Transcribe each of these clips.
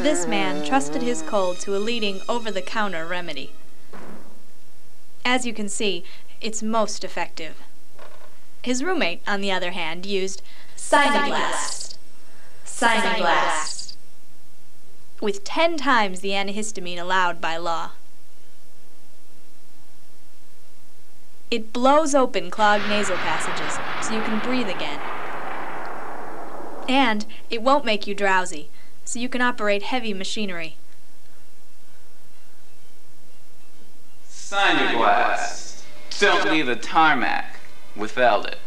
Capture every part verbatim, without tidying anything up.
This man trusted his cold to a leading over-the-counter remedy. As you can see, it's most effective. His roommate, on the other hand, used Synablast. Synablast. With ten times the antihistamine allowed by law. It blows open clogged nasal passages so you can breathe again. And it won't make you drowsy, so you can operate heavy machinery. Synablast. Don't leave the tarmac without it.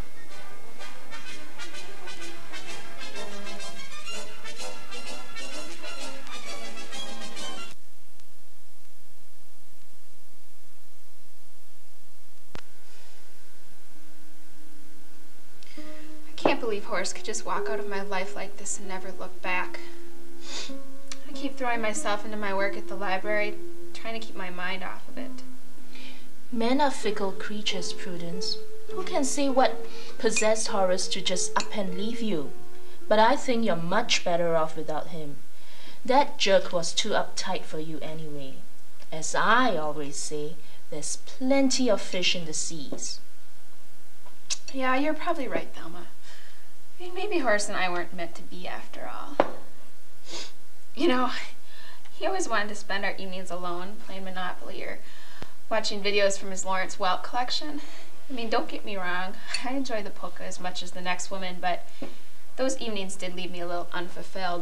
I can't believe Horace could just walk out of my life like this and never look back. I keep throwing myself into my work at the library, trying to keep my mind off of it. Men are fickle creatures, Prudence. Who can say what possessed Horace to just up and leave you? But I think you're much better off without him. That jerk was too uptight for you anyway. As I always say, there's plenty of fish in the seas. Yeah, you're probably right, Thelma. I mean, maybe Horace and I weren't meant to be after all. You know, he always wanted to spend our evenings alone, playing Monopoly or watching videos from his Lawrence Welk collection. I mean, don't get me wrong, I enjoy the polka as much as the next woman, but those evenings did leave me a little unfulfilled.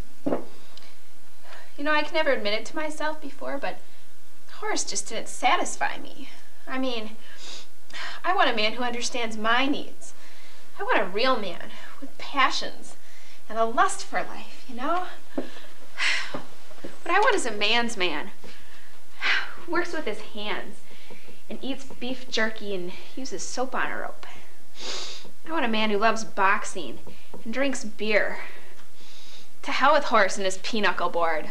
You know, I can never admit it to myself before, but Horace just didn't satisfy me. I mean, I want a man who understands my needs. I want a real man with passions and a lust for life, you know? What I want is a man's man. Who works with his hands and eats beef jerky and uses soap on a rope. I want a man who loves boxing and drinks beer. To hell with Horace and his pinochle board.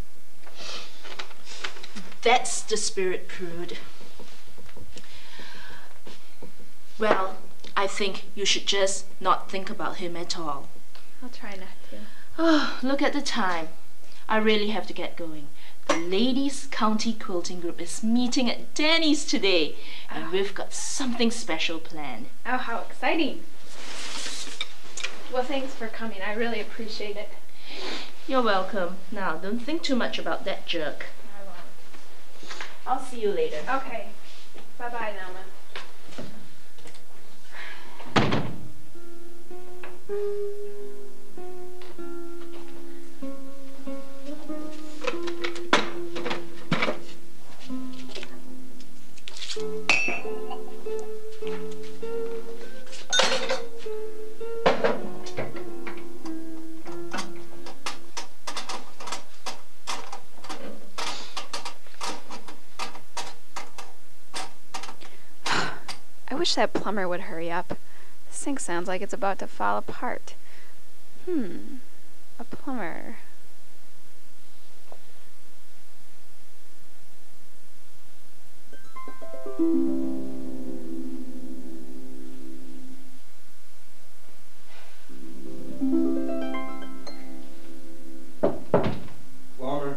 That's the spirit, Prude. Well, I think you should just not think about him at all. I'll try not to. Oh, look at the time. I really have to get going. The Ladies County Quilting Group is meeting at Danny's today, and oh. we've got something special planned. Oh, how exciting. Well, thanks for coming. I really appreciate it. You're welcome. Now, don't think too much about that jerk. I won't. I'll see you later. Okay. Bye-bye, Nelma. I wish that plumber would hurry up. The sink sounds like it's about to fall apart. Hmm, a plumber. Plumber.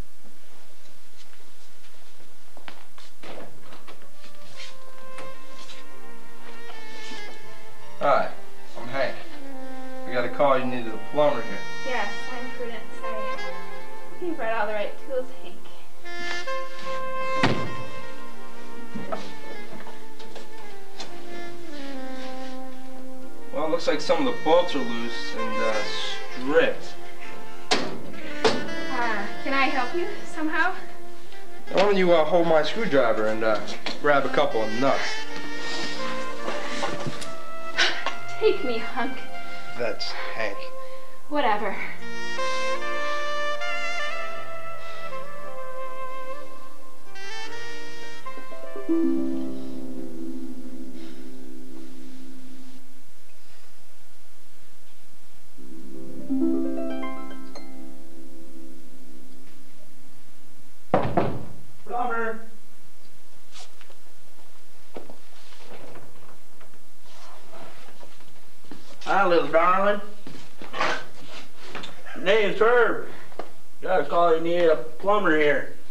Hi, I'm Hank. I got a call you needed a plumber here. Yes, I'm Prudence. I hope you brought all the right tools, Hank. Well, it looks like some of the bolts are loose and uh, stripped. Uh, can I help you somehow? Why don't you uh, hold my screwdriver and uh, grab a couple of nuts? Take me, hunk. That's Hank. Whatever. Plumber. Hi, little darling. Name's Herb. Gotta call you need a plumber here.